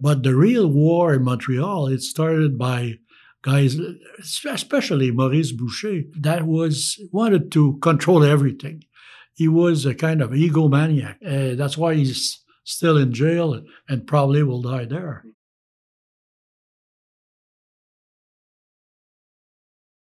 But the real war in Montreal, it started by guys, especially Maurice Boucher, that was wanted to control everything. He was a kind of egomaniac. That's why he's still in jail and probably will die there.